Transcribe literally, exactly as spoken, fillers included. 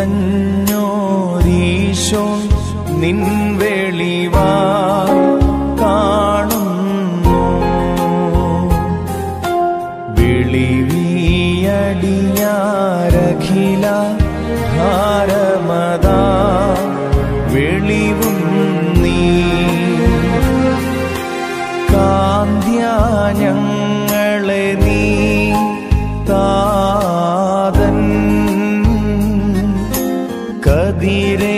നിറഞ്ഞോരീശോ നിൻ വെളിവാ കാണുന്നു. വെളിവിയടിയാരഖില ഭാരമതാ വെളിവും നീ. കാന്ത്യാ ഞങ്ങളെ നീ താതൻ കതിരെ